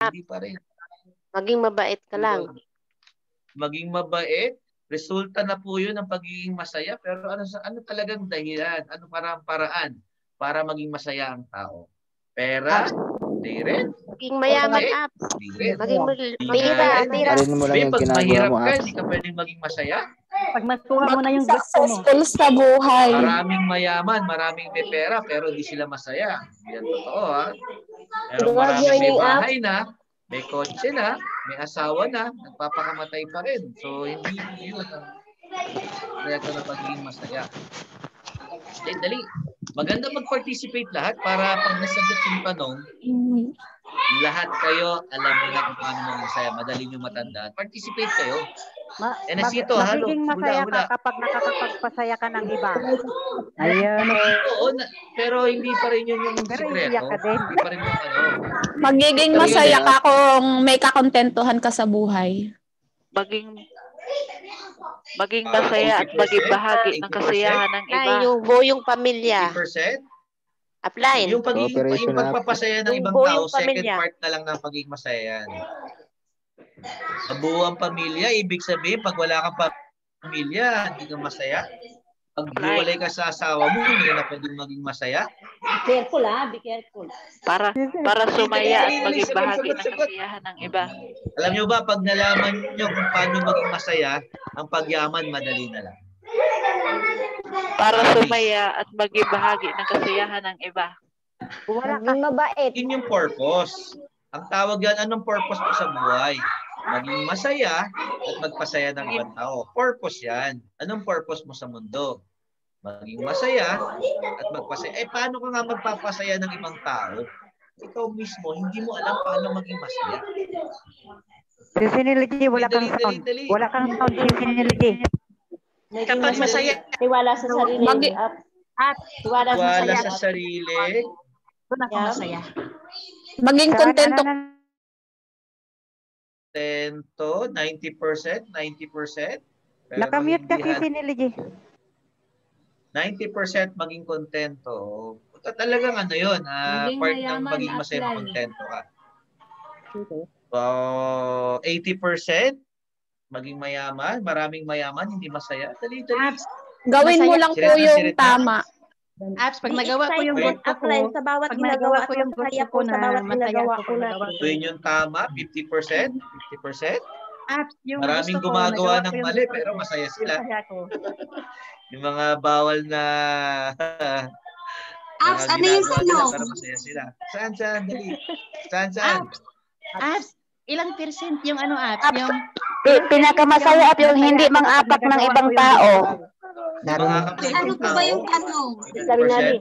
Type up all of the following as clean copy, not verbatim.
Hindi pa rin. Maging mabait ka lang. Maging mabait, resulta na po yun ng pagiging masaya. Pero ano talagang dahilan? Ano paraan para maging masaya ang tao? Pera? Hindi rin. Maging mayaman, apps. Hindi rin. Maging Tira. Alin mo lang yung Pag ginagawa mahirap mo, ka, Apps. hindi ka pwedeng maging masaya. Pag makuha mo na yung gusto mo. Successful sa buhay. Maraming mayaman, maraming may pera, pero di sila masaya. Yan totoo, ha? Pero maraming may bahay na, may kotse na, may asawa na, nagpapakamatay pa rin. So, hindi yun ang reto na pagiging masaya. Dali. Maganda mag-participate lahat para pag nasagot yung tanong, lahat kayo alam mo na kung paano mo masaya. Madali nyo matandaan. Participate kayo. Magiging masaya ka kapag nakakapagpasaya ka ng iba. Ayun. Oo, pero hindi pa rin yun yung sikreto. Hindi pa rin yung ano. Magiging masaya ka kung may kakontentuhan ka sa buhay. Maging masaya at maging bahagi ng kasiyahan ng iba. Ay, yung buong pamilya. 80%? Upline. Yung pagpapasaya ng ibang tao, second part na lang ng pagiging masaya yan. Buong pamilya, ibig sabihin, pag wala kang pamilya, hindi ka masaya. Pag hiwalay ka sa asawa mo, hindi ka na pwedeng maging masaya. Be careful, ha? Be careful. Para sumaya at maging bahagi ng kasiyahan ng iba. Alam nyo ba, pag nalaman nyo kung paano maging masaya, ang pagyaman, madali na lang. Para sumaya at maging bahagi ng kasiyahan ng iba. Maging mabait. Yun yung purpose. Ang tawag yan, anong purpose mo sa buhay? Maging masaya at magpasaya ng ibang tao. Purpose yan. Anong purpose mo sa mundo? Maging masaya at magpasaya. Paano ka nga magpapasaya ng ibang tao? Ikaw mismo, hindi mo alam paano maging masaya. Sinility, wala kang sound. Wala kang sound, sinility. Kapag masaya, tiwala sa sarili. Tiwala sa sarili. Doon ako masaya. Maging kontento. Kontento, 90%. Nakamute kasi sinility. 90% maging kontento. Talagang ano yun, part ng maging masaya, kontento ka. 80% maging mayaman, maraming mayaman, hindi masaya. Dali. Gawin mo lang po yung tama. Apps, pag nagawa ko yung gusto ko, sa bawat ginagawa ko yung masaya ko sa bawat ginagawa ko na. Gawin yung tama, 50%. Apps, yung maraming gumagawa ng mali, pero masaya sila. Yung mga bawal na Apps, ano yung tanong? Pero masaya sila. Saan? Dali. Saan? Apps, ilang percent yung ano, Apps? Yung pinakamasaya at yung hindi mang-apak ng ibang tao. Ano po ba yung tanong? Dali.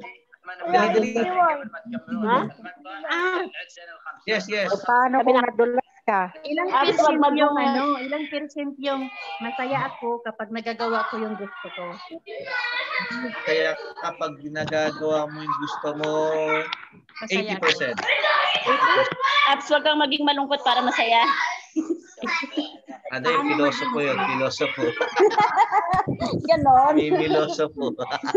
Yes. Paano kung nadulas ka? Ilang percent yung masaya ako kapag nagagawa ko yung gusto ko? Kaya kapag nagagawa mo yung gusto mo, 80%. Apps, wag kang maging malungkot para masaya. Ano yung pilosopo yun? Pilosopo. Ganon. May pilosopo.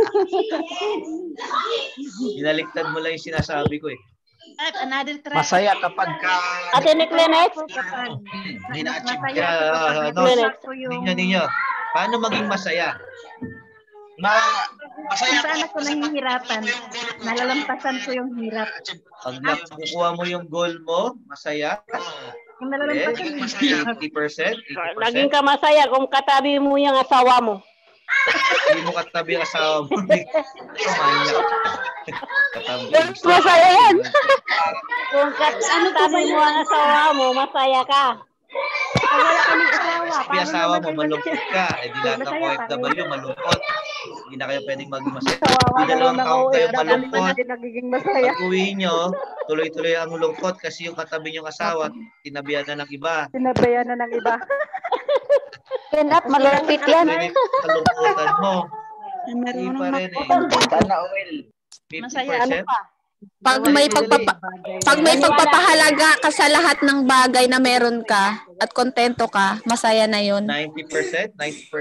Inaliktad mo lang yung sinasabi ko eh. Another try. Masaya kapag ka... Ate Niklenet? Hina-achieve ka. Ninyo. Paano maging masaya? Masaya saan ako nahihirapan, nalalampasan ko yung hirap. Pag nakukuha mo yung goal mo, masaya. Kung nalalampasan yung hirap. 80%. Naging ka masaya kung katabi mo yung asawa mo. Hindi mo katabi ang asawa mo. Masaya yan. Kung katabi mo ang asawa mo, masaya ka. Pag wala kaming asawa, May asawa mo, malungkot ka. Di lahat ng OFW, malungkot. Hindi na kayo pwedeng maging masaya. Di dalawang taon kayo malungkot. Pag uwi nyo, tuloy-tuloy ang lungkot kasi yung katabi nyong asawa, tinabihan na ng iba. Yan up, malapit yan. Kalungkutan mo. Hindi pa rin eh. Sana oil. 50%. Pag may pagpapahalaga ka sa lahat ng bagay na meron ka at kontento ka, masaya na yun. 90%,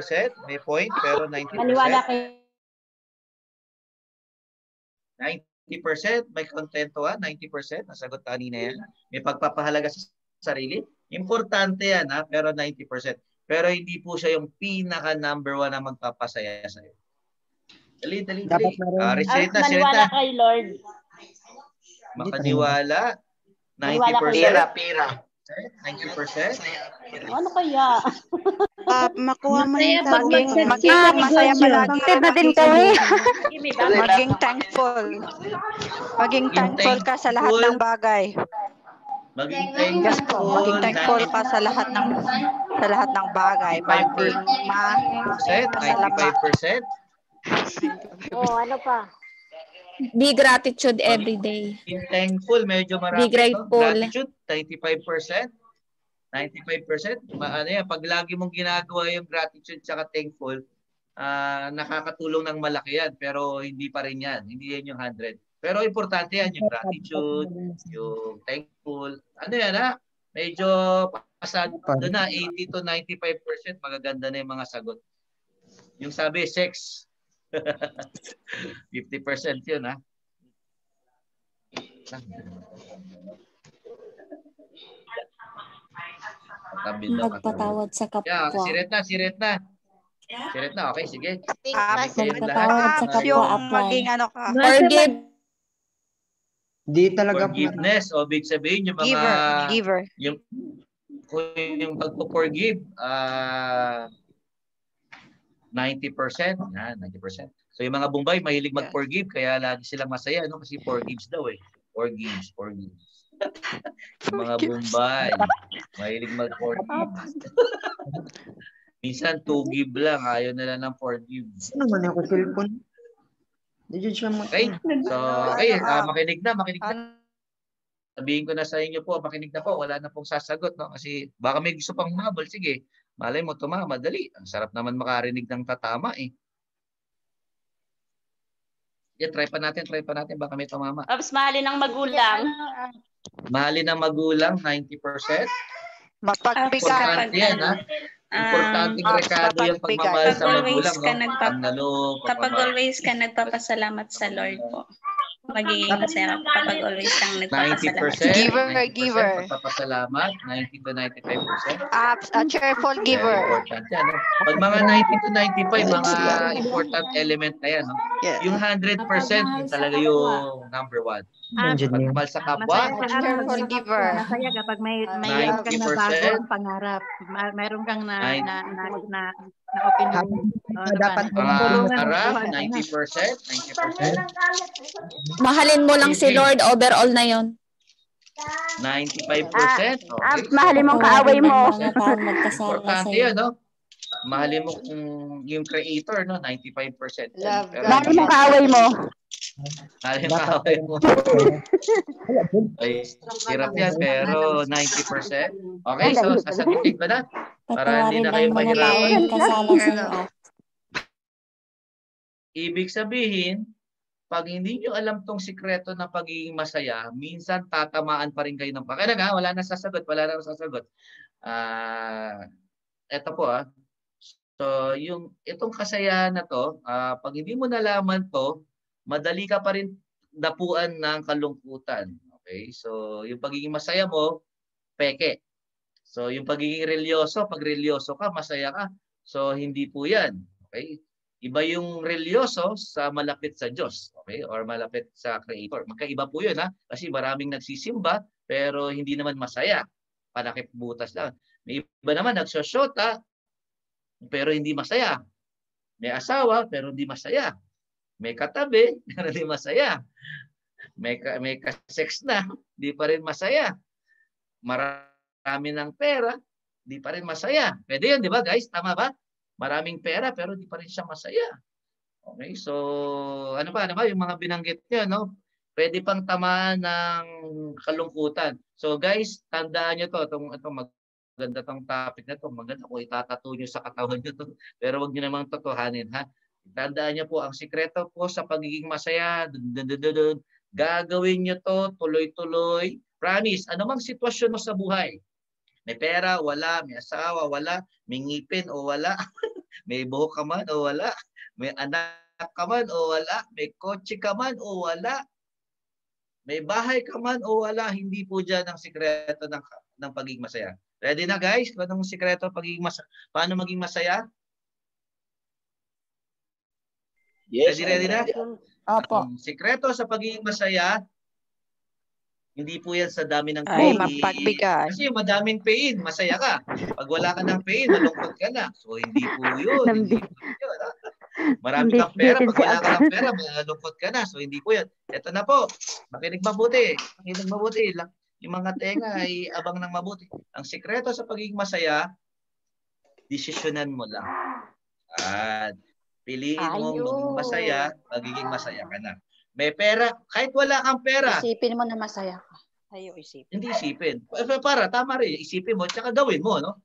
may point, pero 90%. Maniwala kayo. 90%, 90%, may kontento 90%, nasagot kanina yan. May pagpapahalaga sa sarili. Importante yan pero 90%. Pero hindi po siya yung pinaka number 1 na magpapasaya sa'yo. Dali. Maniwala kay Lord. Makaniwala. 90%. Pira. 90%. Ano kaya? Makuha mo yung Maging masaya palagi. na din kami. Maging thankful. Maging thankful ka sa lahat ng bagay. Maging Yes po, maging thankful ka sa lahat ng bagay. Maging 95%. Ano pa? Be gratitude every day. Being thankful, medyo marami. Be grateful. Gratitude, 95%. 95%. Pag lagi mong ginagawa yung gratitude tsaka thankful, nakakatulong ng malaki yan. Pero hindi pa rin yan. Hindi yan yung 100. Pero importante yan, yung gratitude, yung thankful. Ano yan Medyo pasado na, 80 to 95%. Magaganda na yung mga sagot. Yung sabi, sex. 50% yun Magpatawad sa kapwa. Siret na. Okay, sige. Magpatawad sa kapwa, apply. maging Forgive. Di talaga po. Forgiveness. O, big sabihin yung mga... Giver. Yung pagpo-forgive, 90%. 90%. So yung mga Bombay, mahilig mag-forgive, kaya lagi silang masaya, kasi forgives daw Forgives. Yung mga Bombay, mahilig mag-forgive. Minsan, to give lang, ayaw nila ng forgive. Sino man ako cellphone? Okay? So, makinig na. Sabihin ko na sa inyo po, makinig na po, wala na pong sasagot, kasi baka may gusto pang humabol, sige. Malay mo, madali. Ang sarap naman makarinig ng tatama try pa natin, baka may tumama. Tapos mahalin ng magulang. Mahalin ng magulang, 90%. Mapagbigay. Importante yan, Importanteng rekado yung pagmamahal sa magulang, Kapag always ka nagpapasalamat sa Lord po. Magiging masaya kapag always kang nagpapasalamat. 90%. Giver. Magpapasalamat, 90 to 95%. A cheerful giver. Important yan. Pag mga 90 to 95, mga important element na yan. Yes. Yung 100%, yun talaga yung number 1. Pagmamahal sa kapwa, Cheerful giver. Masaya kapag may 90%. kang nabagong pangarap. Mayroon kang na opinion. Dapat pangarap, 90%. Mahalin mo lang si Lord, overall na yon. 95%. Okay. Mahalin mong kaaway mo. Mga taong magkasala Importante sa'yo. yan, Mahalin mo yung creator, 95%. Mahalin mong kaaway mo. Mahalin mo kaaway mo. Ay, hirap yan, pero 90%. Okay, so sasagutin ko na. Para hindi Patawarin na ang kayo mga taong mahirapan. magkasala sa'yo. Ibig sabihin, pag hindi nyo alam tong sikreto ng pagiging masaya, minsan tatamaan pa rin kayo ng kaya nga, wala na sasagot. Ito po So, itong kasayahan na to, pag hindi mo nalaman to, madali ka pa rin dapuan ng kalungkutan. Okay? So, yung pagiging masaya mo, peke. So, yung pagiging relyoso, pag relyoso ka, masaya ka. So, hindi po yan. Okay? Iba yung relyoso sa malapit sa Diyos, okay? Or malapit sa Creator. Magkaiba po yun, kasi maraming nagsisimba pero hindi naman masaya. Panakip butas lang. May iba naman nagsosyota pero hindi masaya. May asawa pero hindi masaya. May katabi pero hindi masaya. May ka-sex na, hindi pa rin masaya. Marami ng pera, hindi pa rin masaya. Pwede yun, di ba guys? Tama ba? Maraming pera pero di pa rin siya masaya. Okay, so ano pa yung mga binanggit niyo, Pwede pang tamaan ng kalungkutan. So guys, tandaan niyo itong maganda tong topic na to. Maganda kung itatato niyo sa katawan niyo to. Pero wag niyo namang totohanin, Tandaan niyo po ang sikreto po sa pagiging masaya. Gagawin niyo to tuloy-tuloy. Promise, anumang sitwasyon mo sa buhay. May pera, wala. May asawa, wala. May ngipin o wala. May buhok ka man o wala. May anak ka man o wala. May kotse ka man o wala. May bahay ka man o wala, hindi po dyan ang sikreto ng pagiging masaya. Ready na guys? Kung anong sikreto pagiging masaya? Paano maging masaya? Yes. Ready na? Opo. Ang sikreto sa pagiging masaya, hindi po yan sa dami ng Ay, pain. mapagbigay. Kasi madaming pain, masaya ka. Pag wala ka ng pain, malungkot ka na. So, hindi po yun. Hindi po yun. Marami kang pera, pag wala ka ng pera, malungkot ka na. So, hindi po yan. Ito na po. Makinig mabuti. Makinig mabuti. Yung mga tenga ay abang ng mabuti. Ang sikreto sa pagiging masaya, desisyonan mo lang. At piliin mo maging masaya, magiging masaya ka na. May pera, kahit wala kang pera. Isipin mo na masaya ka. Ayaw isipin. Hindi isipin. Para, tama rin. Isipin mo, tsaka gawin mo, no?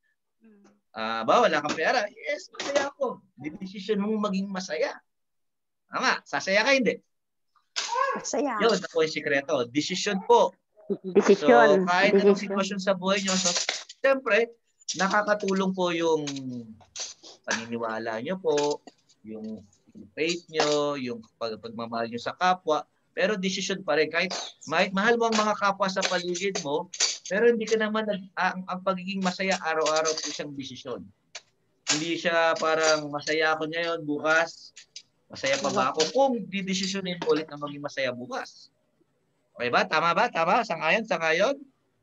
Wala kang pera. Yes, masaya ako. Decision mo maging masaya. Tama, sasaya ka, hindi? Masaya. Yun, ako yung sikreto. Decision po. Decision. So, kahit anong sitwasyon sa buhay nyo, so, siyempre, nakakatulong po yung paniniwala nyo po, yung faith nyo, yung pagmamahal nyo sa kapwa, pero decision pa rin. Kahit mahal mo ang mga kapwa sa paligid mo, pero hindi ka naman, ang pagiging masaya, araw-araw po siyang desisyon. Hindi siya parang masaya ako ngayon, bukas, masaya pa ba ako? Kung didesisyonin mo ulit na maging masaya bukas. Okay ba? Tama ba? Tama? Sangayon?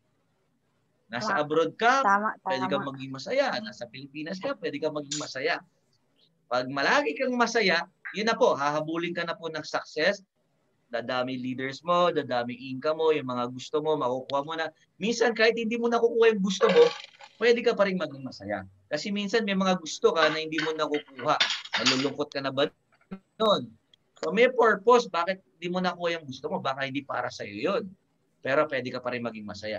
Nasa abroad ka, pwede kang maging masaya. Nasa Pilipinas ka, pwede kang maging masaya. Pag malagi kang masaya, yun na po, hahabulin ka na po ng success. Dadami leaders mo, dadami income mo, yung mga gusto mo, makukuha mo na. Minsan, kahit hindi mo nakukuha yung gusto mo, pwede ka pa rin maging masaya. Kasi minsan may mga gusto ka na hindi mo nakukuha. Malulungkot ka na ba noon? So may purpose, bakit hindi mo nakuha yung gusto mo? Baka hindi para sa'yo yun. Pero pwede ka pa rin maging masaya.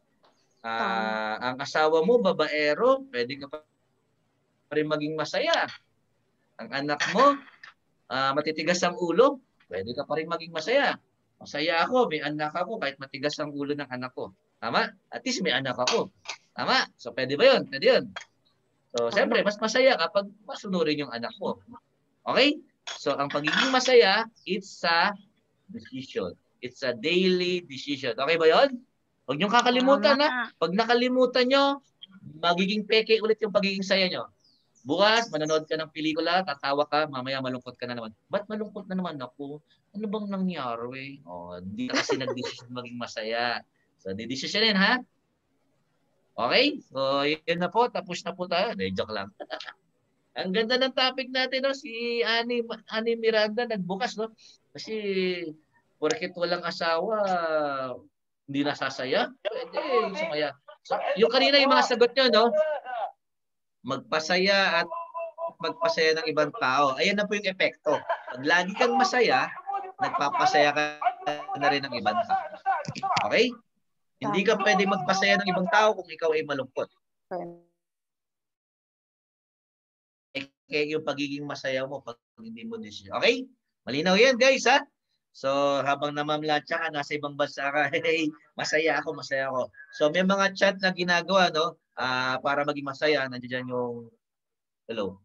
Ang asawa mo, babaero, pwede ka pa rin maging masaya. Ang anak mo, matitigas ang ulo, pwede ka pa rin maging masaya. Masaya ako, may anak ako, kahit matigas ang ulo ng anak ko. Tama? At least may anak ako. Tama? So, pwede ba yun? Pwede yun. So, siyempre, mas masaya kapag masunurin yung anak mo. Okay? So, ang pagiging masaya, it's a decision. It's a daily decision. Okay ba yun? Huwag niyong kakalimutan, ha? Pag nakalimutan nyo, magiging peke ulit yung pagiging saya nyo. Bukas, manonood ka ng pelikula, tatawa ka, mamaya malungkot ka na naman. Ba't malungkot na naman ako? Ano bang nangyari? Hindi na kasi nag-decision maging masaya. So, di-decisionin, ha? Okay? So, yun na po. Tapos na po tayo. Joke lang. Ang ganda ng topic natin, no? Si Ani Miranda nagbukas, no? Kasi, porket walang asawa, hindi nasasaya. Pwede, sumaya. So, yung kanina yung mga sagot nyo, no? Magpasaya at magpasaya ng ibang tao. Ayan na po yung epekto. Pag lagi kang masaya, nagpapasaya ka na rin ng ibang tao. Okay? Hindi ka pwede magpasaya ng ibang tao kung ikaw ay malungkot. Kaya yung pagiging masaya mo pag hindi mo decision. Okay? Malinaw yan, guys, ha? So, habang namamlatsa ka, nasa ibang bansa ka, hey, masaya ako. So, may mga chat na ginagawa, no? Para maging masaya, nandiyan yung hello.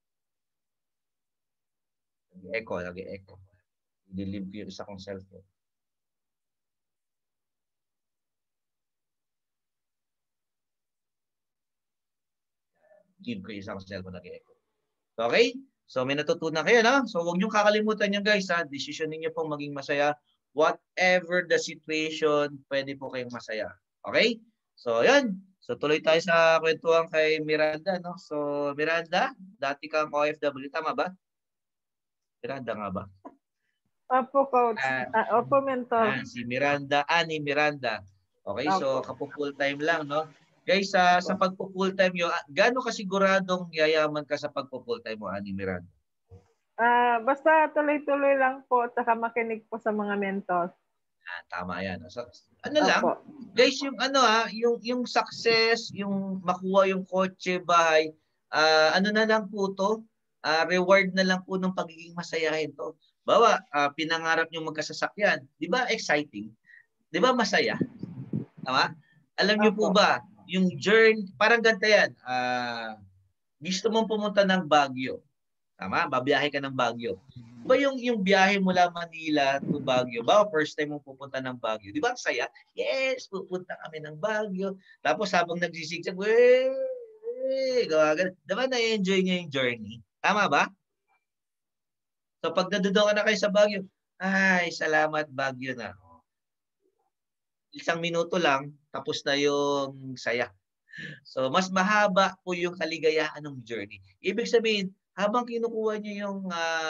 Nag-echo. Delete ko yung isa kong cellphone. Give ko yung isa kong cellphone, nag-echo. Okay? So, may natutunan kayo, no? So, huwag niyong kakalimutan niyo, guys, ha? Decision niyo pong maging masaya. Whatever the situation, pwede po kayong masaya. Okay? So, yan. So, tuloy tayo sa kwentuhan kay Miranda, no? So, Miranda, dati kang OFW, tama ba? Miranda nga ba? Opo, coach. Opo, mentor. Si Miranda, Ani Miranda. Okay, so kapo-full time lang, no? Guys, sa pagpo-full time nyo, gaano kasiguradong yayaman ka sa pagpo-full time mo, Ani Miranda? Basta tuloy-tuloy lang po at saka makinig po sa mga mentors. Tama yan. So, lang, guys, yung yung success, yung makuha yung kotse, bahay, na lang po to, reward na lang po ng pagiging masayahin to. Bawa, pinangarap nyo magkasasakyan. Di ba exciting? Di ba masaya? Tama? Alam nyo po ba, yung journey, parang ganito yan, gusto mong pumunta ng Baguio. Tama? Babiyahe ka ng Baguio. Ba yung biyahe mula Manila to Baguio, ba first time mo pupunta ng Baguio, di ba ang saya? Yes, pupunta kami ng Baguio. Tapos habang nagsisigsag, gawagan. Diba na-enjoy niya yung journey? Tama ba? So pag nadudo ka na kayo sa Baguio, ay, salamat Baguio na. Isang minuto lang, tapos na yung saya. So mas mahaba po yung kaligayahan ng journey. Ibig sabihin, habang kinukuha niyo yung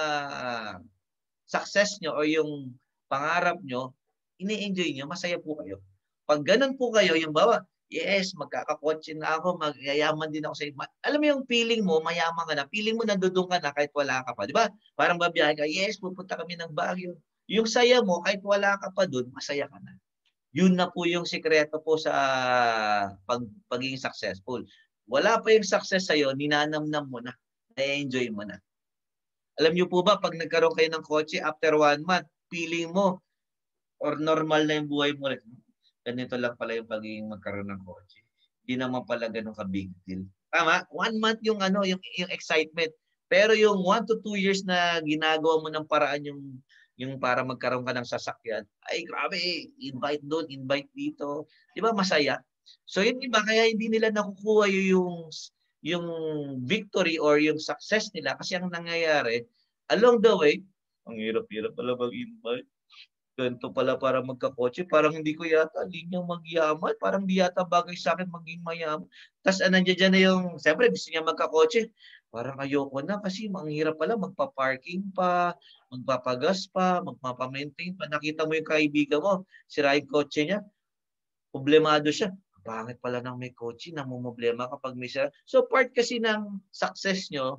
success nyo o yung pangarap nyo, ini-enjoy nyo, masaya po kayo. Pag ganun po kayo, yung bawa, yes, magkakakotse na ako, magyayaman din ako sa iba. Alam mo yung feeling mo, mayaman ka na. Feeling mo nandudong ka na kahit wala ka pa. Di ba? Parang babiyahe ka, yes, pupunta kami ng Baguio. Yung saya mo, kahit wala ka pa dun, masaya ka na. Yun na po yung sikreto po sa pagiging successful. Wala pa yung success sa'yo, ninanamnam mo na. Na-enjoy mo na. Alam niyo po ba, pag nagkaroon kayo ng kotse, after 1 month, feeling mo, or normal na yung buhay mo, ganito lang pala yung pagiging magkaroon ng kotse. Hindi naman pala ganun ka-big deal. Tama? 1 month yung yung excitement. Pero yung 1 to 2 years na ginagawa mo ng paraan yung para magkaroon ka ng sasakyan, ay grabe, invite doon, invite dito. Di ba masaya? So yun iba, kaya hindi nila nakukuha yung victory or yung success nila kasi ang nangyayari, along the way, ang hirap-hirap pala mag-invite. Ganito pala para magkakotse. Parang hindi ko yata, hindi nyo magyaman. Parang di yata bagay sa akin maging mayaman. Tapos nandiyan dyan na yung, siyempre gusto niya magkakotse. Parang ayoko na kasi ang hirap pala magpa-parking pa, magpapagas pa, magpapamaintain pa. Nakita mo yung kaibigan mo, sira yung kotse niya. Problemado siya. Pangit pala ng may kotse, namumblema kapag may sira. So part kasi ng success nyo,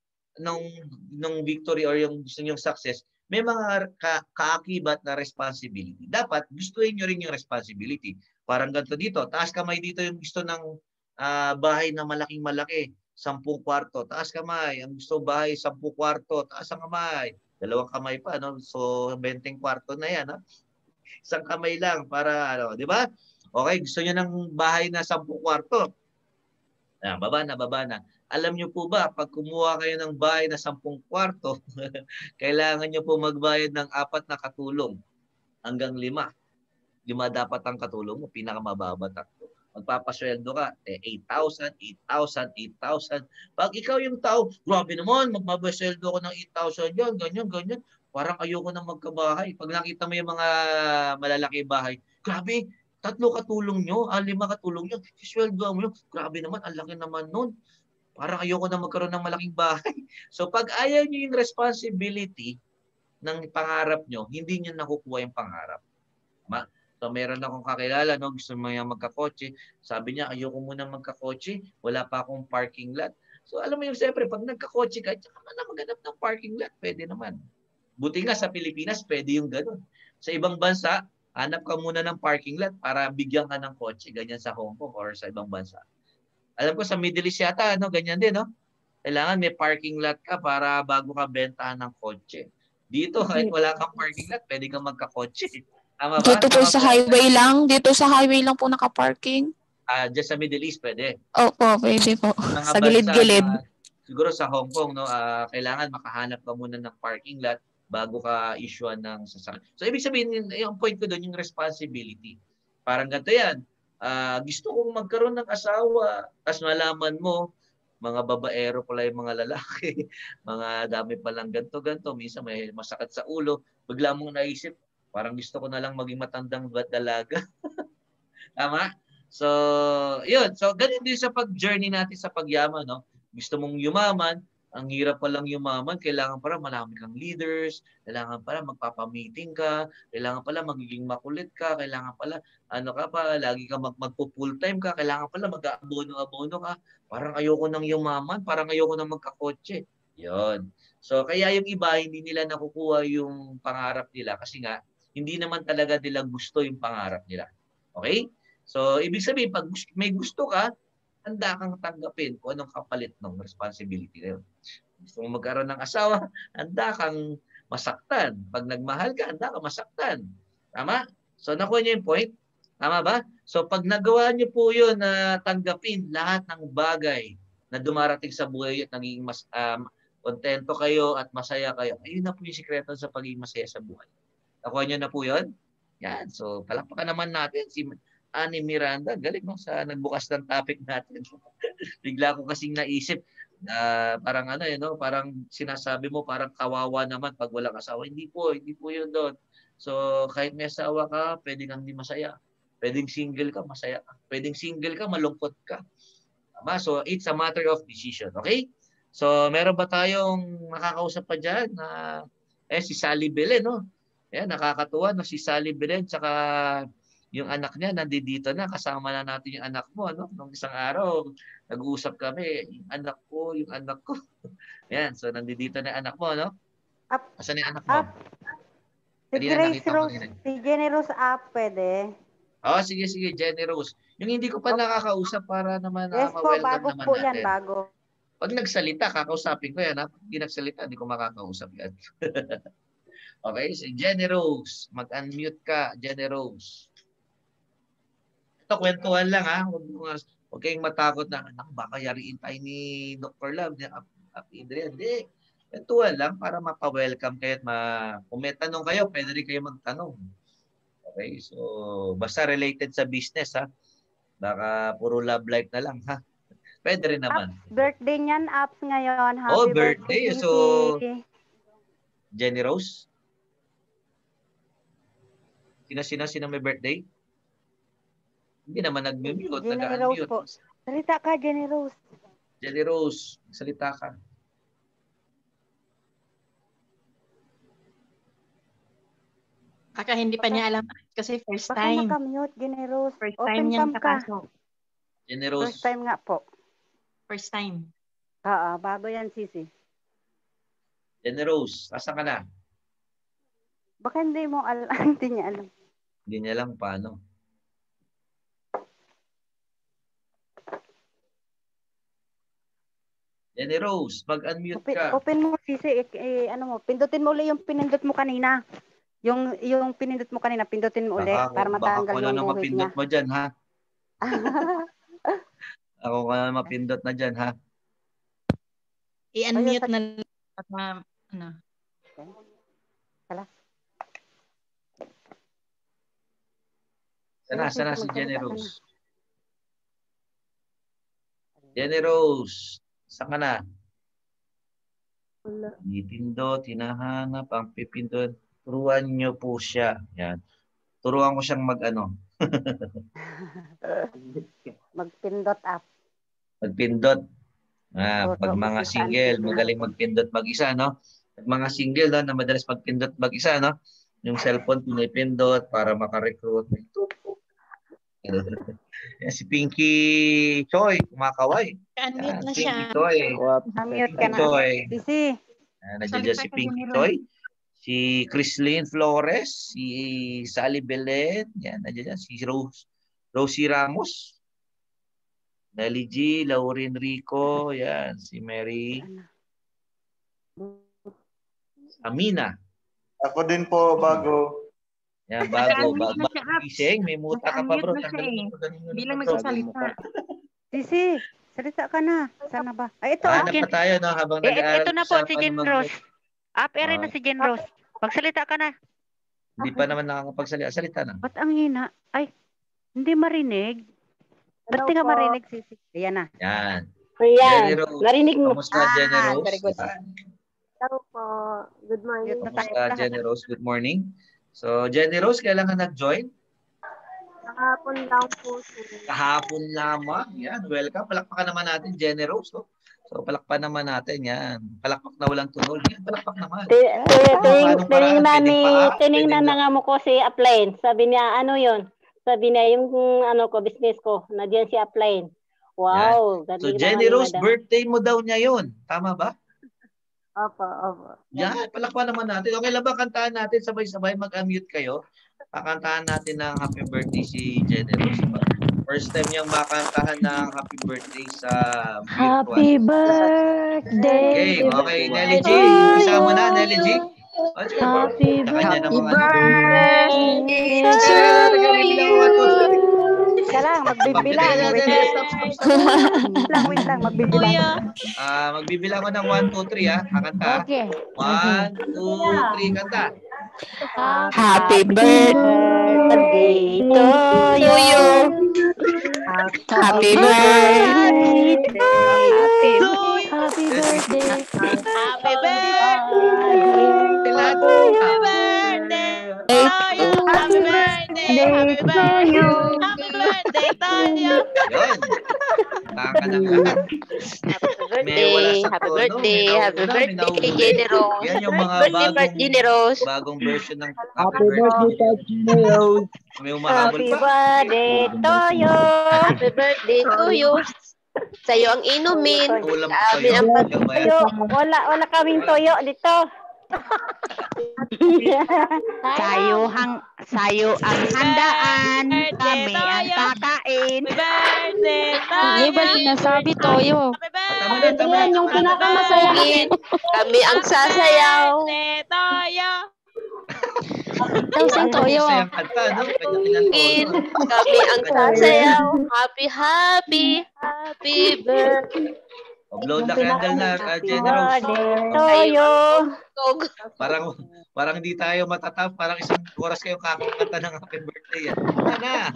ng victory or yung gusto nyo success, may mga kaakibat na responsibility. Dapat gustuhin nyo rin yung responsibility. Parang ganito dito. Taas kamay dito yung gusto ng bahay na malaking-malaki. 10 kwarto. Taas kamay. Ang gusto bahay, 10 kwarto. Taas ang kamay. 2 kamay pa. No? So, 20 kwarto na yan. Ha? Isang kamay lang para, di ba? Okay, gusto nyo ng bahay na 10 kwarto. Baba na. Alam nyo po ba, pag kumuha kayo ng bahay na 10 kwarto, kailangan nyo po magbayad ng 4 na katulong hanggang 5. 5 dapat ang katulong mo, pinakamababa 3. Magpapasweldo ka, 8,000, 8,000, 8,000. Pag ikaw yung tao, grabe naman, magpapasweldo ko ng 8,000 yan, ganyan. Parang ayoko na magkabahay. Pag nakita mo yung mga malalaki bahay, grabe, 3 katulong nyo, 5 katulong nyo, sweldo mo yun, grabe naman, ang laki naman nun. Parang ayoko na magkaroon ng malaking bahay. So pag ayaw nyo yung responsibility ng pangarap nyo, hindi nyo nakukuha yung pangarap. So meron akong kakilala, no, gusto mo yung magkakotse. Sabi niya, ayoko muna magkakotse, wala pa akong parking lot. So alam mo yung siyempre, pag nagkakotse ka, tsaka na maghanap ng parking lot, pwede naman. Buti nga sa Pilipinas, pwede yung ganun. Sa ibang bansa, hanap ka muna ng parking lot para bigyan ka ng kotse. Ganyan sa Hong Kong or sa ibang bansa. Alam ko sa Middle East yata, no, ganyan din, no? Kailangan may parking lot ka para bago ka bentahan ng kotse. Dito, kahit wala kang parking lot, pwede kang magkakotse. Tama ba? Dito po sa highway lang. Dito sa highway lang po naka-parking. Diyan sa Middle East, pwede. Opo, pwede po. Sa gilid-gilid. Siguro sa Hong Kong, no, kailangan makahanap ka muna ng parking lot bago ka issuean ng sasakyan. So, ibig sabihin, yung point ko doon, yung responsibility. Parang ganito yan. Gusto kong magkaroon ng asawa, tapos malaman mo, mga babaero pala yung mga lalaki, mga dami palang ganto-ganto, minsan may masakit sa ulo, bigla mong naisip, parang gusto ko na lang maging matandang dalaga. Tama? So, yun. So, ganun din sa pag-journey natin sa pagyaman, no? Gusto mong yumaman, ang hirap palang yumaman, kailangan pala marami kang leaders, kailangan pala magpapamiting ka, kailangan pala magiging makulit ka, kailangan pala lagi ka magpo-full time ka, kailangan pala mag-abono-abono ka. Parang ayoko nang yumaman, parang ayoko nang magkakotse. Yun. So kaya yung iba hindi nila nakukuha yung pangarap nila kasi nga hindi naman talaga nila gusto yung pangarap nila. Okay? So ibig sabihin pag may gusto ka, handa kang tanggapin kung anong kapalit ng responsibility na yun. Gusto mo magkaroon ng asawa, handa kang masaktan. Pag nagmahal ka, handa kang masaktan. Tama? So nakuha niyo yung point? Tama ba? So pag nagawa niyo po yun na tanggapin lahat ng bagay na dumarating sa buhay at naging kontento kayo at masaya kayo. Ayun na po yung sikreto sa pagiging masaya sa buhay. Nakuha nyo na po yun? Yan. So, palakpakan naman natin si Annie Miranda. Galing mo sa nagbukas ng topic natin. Bigla ko kasing naisip parang ano, parang sinasabi mo parang kawawa naman pag walang asawa. Hindi po yun doon. So, kahit may asawa ka, pwede kang di masaya. Pwedeng single ka, masaya ka. Pwedeng single ka, malungkot ka. So, it's a matter of decision. Okay? So, meron ba tayong makakausap pa dyan? Si Sally Belen, no? Ayan, nakakatuwa, no? Si Sally Belen, tsaka yung anak niya, nandito na. Kasama na natin yung anak mo, no? Nung isang araw, nag-uusap kami. Yung anak ko. Ayan, so nandito na anak mo, no? Asan yung anak mo? Si Grace Rose, si Jenny Rose pwede. Sige, Jenny Rose. Yung hindi ko pa nakakausap para naman yes po, ma-welcome bago naman po natin. Yan, bago. Pag nagsalita, kakausapin ko yan. Pag hindi nagsalita, hindi ko makakausap yan. Okay, si Jenny Rose. Mag-unmute ka, Jenny Rose. Ito, kwentuhan lang ha. Huwag kayong matakot na, baka yariin tayo ni Dr. Love, ni Adrian. Hindi. Kwentuhan lang para mapa-welcome kayo at kung may tanong kayo, pwede rin kayo magtanong. Okay, so basta related sa business ha. Baka puro love life na lang ha. Pwede rin naman. Birthday niyan, apps ngayon. Happy birthday. So, Jenny Rose? Sino may birthday? Hindi naman nag-mute. Jenny Rose po. Salita ka, Jenny Rose. Jenny Rose, salita ka. Kaka hindi pa niya alam kasi first time. Baka naka-mute, Jenny Rose. First time niya kakasok. Jenny Rose. First time nga po. First time. Oo, bago yan, Sisi. Jenny Rose, asa ka na? Baka hindi mo alam, hindi niya alam. Hindi niya alam paano. Jenny Rose, mag-unmute ka. Open mo, Sisi. Pindutin mo ulit yung pinindot mo kanina. Yung pinindot mo kanina, pindutin mo ulit para matanggal yung buhit niya. Mapindot mo dyan, ha? Ako ka na mapindot na dyan, ha? I-unmute na ano. Sana si Jenny Rose. Jenny Rose, saan ka na? Ipindot, hinahanap, ang pipindot. Turuan nyo po siya. Yan. Turuan ko siyang magpindot up. Magpindot. Pag mga single, magaling magpindot mag-isa, no? Pag mga single, no, na madalas magpindot mag-isa, no? Yung cellphone, pinipindot para makarecruit. Si Pinky Choi, kumakaway. Unmute na siya. Pinky Choi. Unmute ka na. Sisi. Nandiyan si Pinky Choi. Si Chrislyn Flores, si Sally Belen, yan, nandiyan si Rosie Ramos, Nelly G, Lauren Rico, yan, si Mary Amina. Ako din po, bago. Yan, bago. Gising, may muta ka pa, bro. Hindi lang nagsasalita. Sisi, salita ka na. Sana ba? Ay, ito. Hanap pa tayo, no, habang nag-aaral. Ito na po si Jen Rose. Up-air na si Jen Rose. Pagsalita ka na. Hindi pa naman nakakapagsalita. Salita na. Ba't ang hina? Ay, hindi marinig. Ba't di nga marinig, Sisi? Ayan na. Yan. Ayan. Narinig mo. Kamusta, Jenny Rose? Very good. Hello po. Good morning. Kamusta, Jenny Rose? Good morning. So, Jenny Rose, kailan ka nag-join? Kahapon lang po. Kahapon lamang. Yan, welcome. Palakpakan naman natin, Jenny Rose. No? So, palakpan naman natin. Yan. Palakpak na walang tunog. Yan, palakpak naman. Tinignan na nga mo ko si Upline. Sabi niya, ano yun? Sabi niya, yung business ko. Nandiyan si Upline. Wow. So, Jenny Rose, birthday mo daw niya yun. Tama ba? Opo. Yan, palakpan naman natin. Okay lang ba kantahan natin? Sabay-sabay mag-unmute kayo. Kakantahan natin ng happy birthday si Jenny Rose. First time niyang makantahan ng happy birthday sa virtual. Happy birthday. Okay, Nelly G. Isa mo na, Nelly G. Happy birthday. Teka lang, magbibilang. Wait lang, magbibilang. Magbibilang ko ng 1, 2, 3 ha. Kakanta. Okay. 1, 2, 3, kanta. Happy birthday to you. Happy birthday to you. Happy birthday. Happy birthday. Lahat. Happy birthday to you. Happy birthday. Happy birthday. Happy birthday to you. Yun. Taka ng lahat. May wala sa Happy tono. birthday. Happy birthday, Jenny Rose. Yan yung mga Jenny Rose. bagong version ng Happy birthday to Jenny Rose. May umahabol Happy pa. birthday to you. Happy birthday to you. Sa'yo ang inumin. Ulam Sa pa amin sa'yo. ang Toyo. Wala kaming toyo dito. Sayo ang handaan. Kami ang kakain. Happy birthday to Hindi ba you. sinasabi toyo? Happy Tama birthday. na, tama na. Yung pinakamasaya. Kami ang sasayaw. Birthday to you. Ang toyo. Sayang kanta, no? Kanya-kanyang tono. Kami ang sasayaw. Happy birthday. Blow the candle na, Jenny Rose. Toyo. Parang hindi tayo matatap. Parang isang oras kayong kakakanta ng happy birthday. Yan. Na.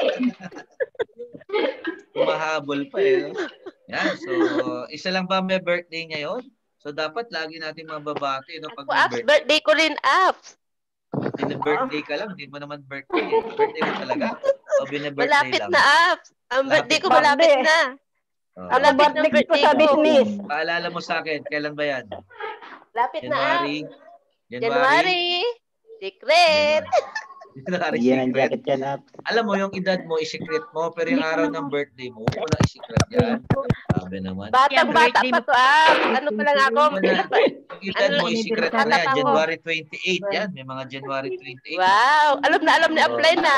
Umahabol pa eh. No? Yan. So, isa lang ba may birthday ngayon? So, dapat lagi natin mababati. No? Pag may Apps, birthday ko rin, Apps. birthday ka lang, hindi mo naman birthday. Birthday mo talaga? O binibirthday Malapit lang? na, Apps. Ang birthday ko malapit na. Malapit na birthday sa ko. business. Paalala mo sa akin, kailan ba yan? Lapit na, January? January. Secret. January Yan ang secret. jacket yan up. Alam mo, yung edad mo, i-secret mo, pero yung araw ng birthday mo, wala i-secret yan. Sabi naman. Batang-bata pa to, Apps. Ano pa lang ako? Yung edad mo, i-secret mo na yan. January 28 yan. May mga January 28. Wow. Alam na apply na.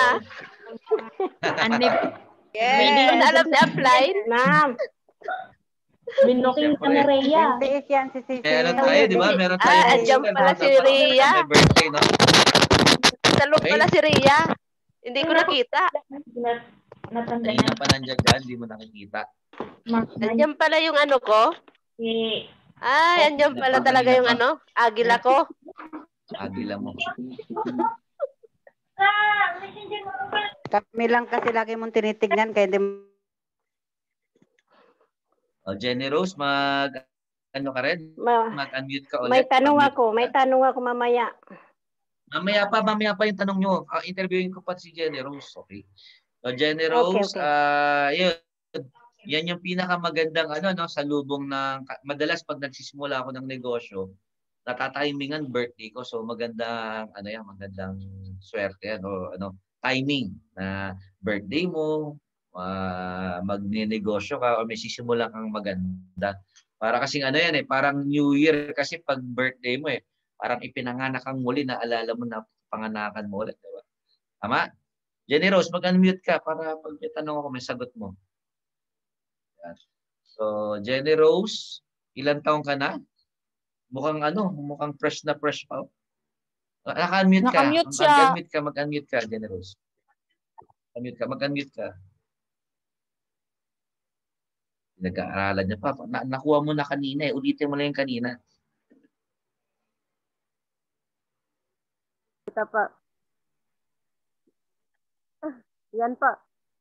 Yes. Alam na apply. Ma'am. Binoking ka na Rhea. Tiis yan si Sisi. Meron tayo, di ba? Meron tayo. Andiyan pala si Rhea. May birthday, no? Sa loob pala si Rhea. Hindi ko nakita. Kanina pa nandiyan ka, hindi mo nakikita. Andiyan pala yung ano ko. Ay, andiyan pala talaga yung ano, agila ko. Agila mo. Kami lang kasi lagi mong tinitignan kaya hindi Jenny Rose, ano ka rin? Mag-unmute ka ulit. May tanong ako mamaya. Mamaya pa yung tanong nyo. Interviewin ko pa si Jenny Rose. Okay. So, Jenny Rose, yun. Yan yung pinakamagandang sa lubong ng, madalas pag nagsisimula ako ng negosyo, natatimingan birthday ko. So, magandang, magandang swerte, timing na birthday mo, magnenegosyo ka o may sisimula kang maganda. Para kasing parang New Year kasi pag birthday mo parang ipinanganak kang muli na alala mo na panganakan mo ulit. Diba? Tama? Jenny Rose, mag-unmute ka para pag may tanong ako, may sagot mo. Yan. So, Jenny Rose, ilang taong ka na? Mukhang fresh na fresh pa. Naka-unmute ka. Mag-unmute ka, Jenny Rose. Mag-unmute ka. Nag-aaralan niya pa. Nakuha mo na kanina Ulitin mo lang yung kanina. Ito pa. Yan pa.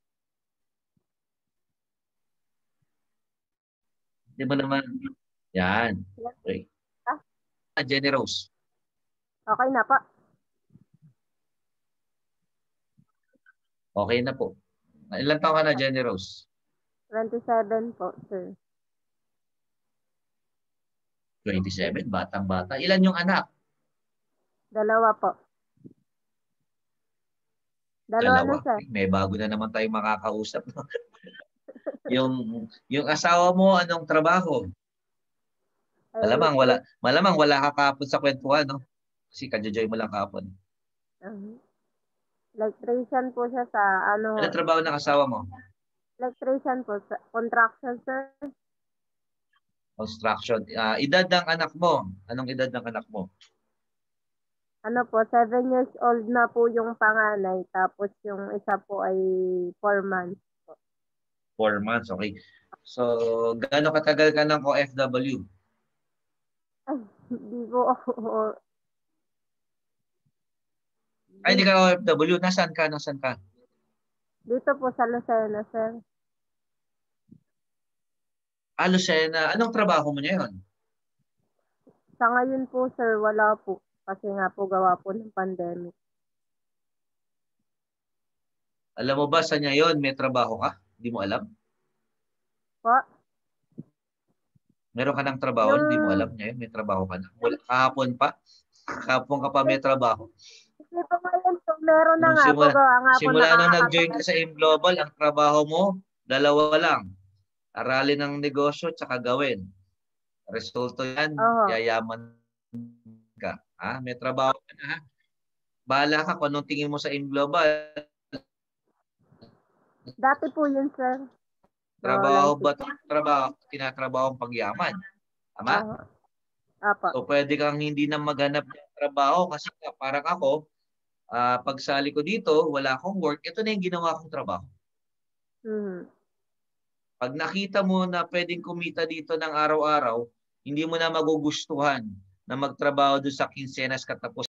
Hindi mo naman. Yan. Okay. Jenny Rose. Okay na pa. Okay na po. Ilan taon ka na, Jenny Rose? 27 po, sir. 27, batang-bata. Ilan yung anak? 2 po. Dalawa na, sir. May bago na naman tayong makakausap. No? yung asawa mo, anong trabaho? Malamang wala ka kapon sa kwentuhan, no? Kasi kajojoy mo lang kapon. Electrician po siya sa Ano trabaho ng asawa mo? Electrician po sa construction, sir. Construction. Edad ng anak mo? Anong edad ng anak mo? Ano po, 7 years old na po yung panganay, tapos yung isa po ay 4 months. 4 months, okay. So, gaano katagal ka ng OFW? Ay, hindi po ako. Ay, hindi ka OFW. Nasaan ka? Nasaan ka? Dito po sa Lucena, sir. Lucena. Anong trabaho mo ngayon? Sa ngayon po, sir, wala po. Kasi nga po, gawa po ng pandemic. Alam mo ba sa ngayon may trabaho ka? Hindi mo alam? Po? Meron ka ng trabaho? Hindi mo alam ngayon may trabaho ka na. Kahapon pa? Kahapon ka pa may trabaho. Kasi po ngayon po, meron na nga po. Gawa nga po simula nung nag-join ka sa AIM Global, ang trabaho mo, 2 lang. Aralin ng negosyo, tsaka gawin. Resulto yan, yayaman ka. Ha? May trabaho ka na. Ha? Bahala ka kung anong tingin mo sa AIM Global. Dati po yun, sir. Trabaho ba ito? Tinatrabaho ang pagyaman. Tama? Apa. So, pwede kang hindi na maghanap ng trabaho kasi parang ako, pagsali ko dito, wala akong work, ito na yung ginawa kong trabaho. Pag nakita mo na pwedeng kumita dito ng araw-araw, hindi mo na magugustuhan na magtrabaho doon sa quincenas katapos